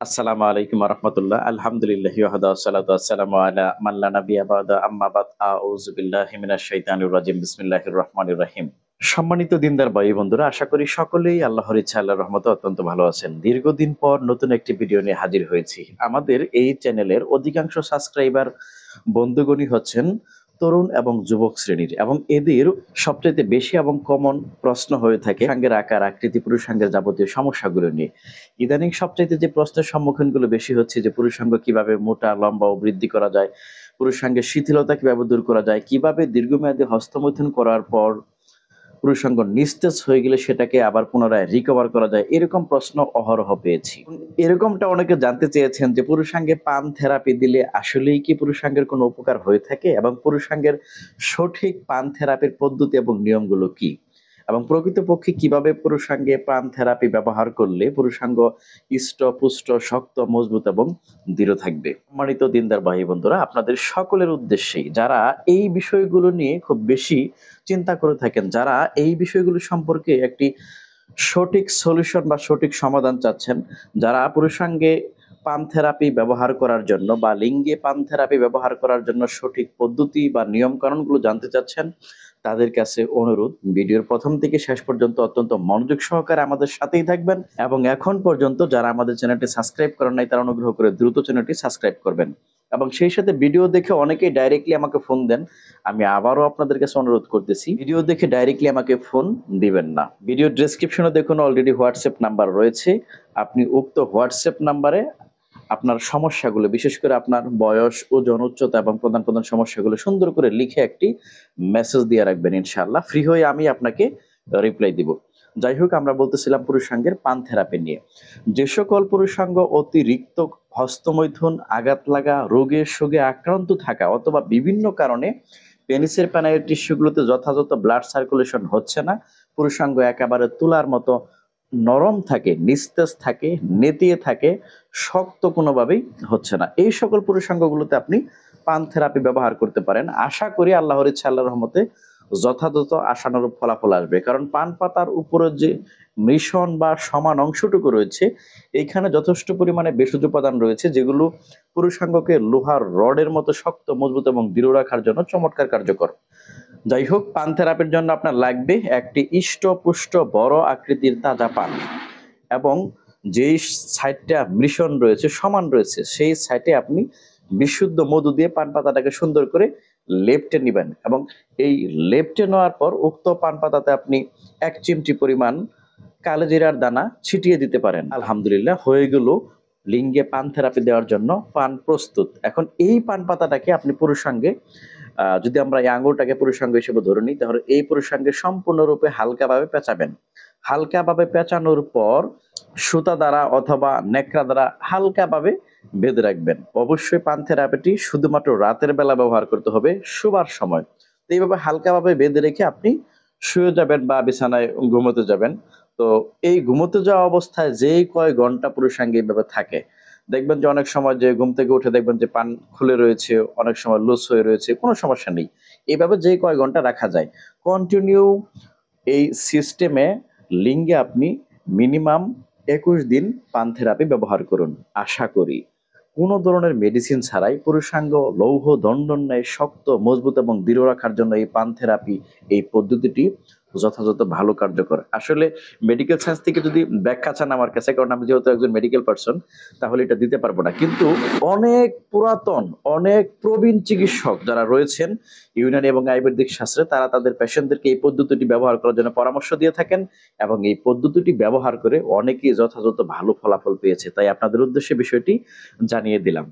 আসসালামু আলাইকুম ওয়া রাহমাতুল্লাহ। আলহামদুলিল্লাহি ওয়াহদা ওয়াসসালাতু ওয়াসসালামু আলা মান লা নাবিয়্যা বা'দা আম্মা বাদ আউযু বিল্লাহি মিনাশ শাইতানির রাজিম। বিসমিল্লাহির রহমানির রহিম। সম্মানিত দিনদার ভাই বন্ধুরা, আশা করি সকলেই আল্লাহর ইচ্ছা আল্লাহর রহমতে অত্যন্ত ভালো আছেন। দীর্ঘদিন পর নতুন একটি ভিডিও নিয়ে হাজির হয়েছি। আমাদের এই চ্যানেলের অধিকাংশ সাবস্ক্রাইবার বন্ধুগণই হচ্ছেন তরুণ এবং যুবক শ্রেণীর, এবং এদের সবচাইতে বেশি এবং কমন প্রশ্ন হয়ে থাকে পুরুষাঙ্গের আকার আকৃতি, পুরুষাঙ্গের যাবতীয় সমস্যাগুলো নিয়ে। ইদানিং সবচাইতে যে প্রশ্নের সম্মুখীনগুলো বেশি হচ্ছে যে পুরুষাঙ্গ কিভাবে মোটা লম্বা ও বৃদ্ধি করা যায়, পুরুষাঙ্গের শিথিলতা কিভাবে দূর করা যায়, কিভাবে দীর্ঘমেয়াদী হস্তমৈথুন করার পর পুরুষাঙ্গ নিস্তেজ হয়ে গেলে সেটাকে আবার পুনরায় রিকভার করা যায়, এরকম প্রশ্ন অহরহ পেয়েছি। এরকমটা অনেকে জানতে চেয়েছেন যে পুরুষাঙ্গে পান থেরাপি দিলে আসলেই কি পুরুষাঙ্গের কোনো উপকার হয়ে থাকে, এবং পুরুষাঙ্গের সঠিক পান থেরাপির পদ্ধতি এবং নিয়মগুলো কি, এবং প্রকৃতপক্ষে কিভাবে পুরুষাঙ্গে প্রাণ থেরাপি ব্যবহার করলে পুরুষাঙ্গ ইষ্ট পুষ্ট শক্ত মজবুত এবং দৃঢ় থাকবে। সম্মানিত দিনদার ভাই বন্ধুরা, আপনাদের সকলের উদ্দেশ্যেই যারা এই বিষয়গুলো নিয়ে খুব বেশি চিন্তা করে থাকেন, যারা এই বিষয়গুলো সম্পর্কে একটি সঠিক সলিউশন বা সঠিক সমাধান চাচ্ছেন, যারা পুরুষাঙ্গে পান থেরাপি ব্যবহার করার জন্য বা লিঙ্গে পান থেরাপি ব্যবহার করার জন্য সঠিক পদ্ধতি বা নিয়ম কানুনগুলো জানতে চাচ্ছেন, তাদের কাছে অনুরোধ ভিডিওর প্রথম থেকে শেষ পর্যন্ত অত্যন্ত মনোযোগ সহকারে আমাদের সাথেই থাকবেন, এবং এখন পর্যন্ত যারা আমাদের চ্যানেলটি সাবস্ক্রাইব করেন নাই তারা অনুগ্রহ করে দ্রুত চ্যানেলটি সাবস্ক্রাইব করবেন। এবং সেই সাথে ভিডিও দেখে অনেকেই ডাইরেক্টলি আমাকে ফোন দেন, আমি আবারও আপনাদের কাছে অনুরোধ করতেছি ভিডিও দেখে ডাইরেক্টলি আমাকে ফোন দিবেন না। ভিডিও ডেসক্রিপশনে দেখুন অলরেডি হোয়াটসঅ্যাপ নাম্বার রয়েছে, আপনি উক্ত হোয়াটসঅ্যাপ নাম্বারে আপনার সমস্যাগুলো, বিশেষ করে আপনার বয়স, ওজন, উচ্চতা এবং প্রধান প্রধান সমস্যাগুলো সুন্দর করে লিখে একটি মেসেজ দিয়ে রাখবেন। ইনশাআল্লাহ ফ্রি হয়ে আমি আপনাকে রিপ্লাই দিব। যাই হোক, আমরা বলতেছিলাম পুরুষাঙ্গের পান থেরাপি নিয়ে। যে সকল পুরুষাঙ্গ অতিরিক্ত হস্তমৈথুন, আঘাত লাগা, রোগে শোগে আক্রান্ত থাকা, অথবা বিভিন্ন কারণে পেনিসের প্যানাইল টিস্যুগুলোতে যথাযথ ব্লাড সার্কুলেশন হচ্ছে না, পুরুষাঙ্গ একেবারে তুলার মতো নরম থাকে, নিস্তেজ থাকে, নেতিয়ে থাকে, শক্ত কোনোভাবেই হচ্ছে না, এই সকল পুরুষাঙ্গগুলোতে আপনি পান থেরাপি ব্যবহার করতে পারেন। আশা করি আল্লাহর ইচ্ছা আল্লাহর রহমতে যথাযথ আশানুরূপ ফলাফল আসবে। কারণ পান পাতার উপরে যে মিশ্রণ বা সমান অংশটুকু রয়েছে, এইখানে যথেষ্ট পরিমাণে ভেষজ উপাদান রয়েছে, যেগুলো পুরুষাঙ্গকে লোহার রডের মতো শক্ত, মজবুত এবং দৃঢ় রাখার জন্য চমৎকার কার্যকর। যাই হোক, পান থেরাপির জন্য আপনার লাগবে একটি ইষ্টপুষ্ট বড় আকৃতির তাজা পান, এবং যেই সাইডটা মিশ্রণ রয়েছে, সমান রয়েছে, সেই সাইডে আপনি বিশুদ্ধ মধু দিয়ে পান পাতাটাকে সুন্দর করে লেপ্টে নিবেন, এবং এই লেপ্টে নেওয়ার পর উক্ত পান পাতাতে আপনি 1 চিমটি পরিমাণ কালোজিরার দানা ছিটিয়ে দিতে পারেন। আলহামদুলিল্লাহ, হয়ে গেল লিঙ্গে পান থেরাপি দেওয়ার জন্য পান প্রস্তুত। এখন এই পান পাতাটাকে আপনি পুরুষাঙ্গে, যদি আমরা এই আঙ্গুরটাকে পুরুষাঙ্গ হিসেবে ধরে নিই, তাহলে এই পুরুষাঙ্গে সম্পূর্ণরূপে হালকাভাবে পেঁচাবেন। হালকাভাবে পেঁচানোর পর সুতা দ্বারা অথবা নেকড়া দ্বারা হালকাভাবে বেঁধে রাখবেন। অবশ্যই পান থেরাপিটি শুধুমাত্র রাতের বেলা ব্যবহার করতে হবে, শোবার সময়। তো এইভাবে হালকাভাবে বেঁধে রেখে আপনি শুয়ে যাবেন বা বিছানায় ঘুমোতে যাবেন। তো এই ঘুমোতে যাওয়া অবস্থায় যেই কয় ঘন্টা পুরুষাঙ্গে এইভাবে থাকে, দেখবেন যে অনেক সময় যে ঘুম থেকে উঠে দেখবেন যে পান খুলে রয়েছে, অনেক সময় লুজ হয়ে রয়েছে, কোনো সমস্যা নেই। এইভাবে যে কয় ঘন্টা রাখা যায়, কন্টিনিউ এই সিস্টেমে লিঙ্গে আপনি মিনিমাম 21 দিন পান থেরাপি ব্যবহার করুন। আশা করি কোনো ধরনের মেডিসিন ছাড়াই পুরুষাঙ্গ লৌহ দণ্ডর ন্যায় শক্ত, মজবুত এবং দৃঢ় রাখার জন্য এই পান থেরাপি, এই পদ্ধতিটি যথাযথ ভালো কার্যকর। আসলে মেডিকেল সায়েন্স থেকে যদি ব্যাখ্যা চান আমার কাছে, কারণ আমি যেহেতু একজন মেডিকেল পার্সন, তাহলে এটা দিতে পারবো না। কিন্তু অনেক পুরাতন, অনেক প্রবীণ চিকিৎসক যারা রয়েছেন ইউনানি এবং আয়ুর্বেদিক শাস্ত্রে, তারা তাদের পেশেন্টদেরকে এই পদ্ধতিটি ব্যবহার করার জন্য পরামর্শ দিয়ে থাকেন, এবং এই পদ্ধতিটি ব্যবহার করে অনেকেই যথাযথ ভালো ফলাফল পেয়েছে। তাই আপনাদের উদ্দেশ্যে বিষয়টি জানিয়ে দিলাম।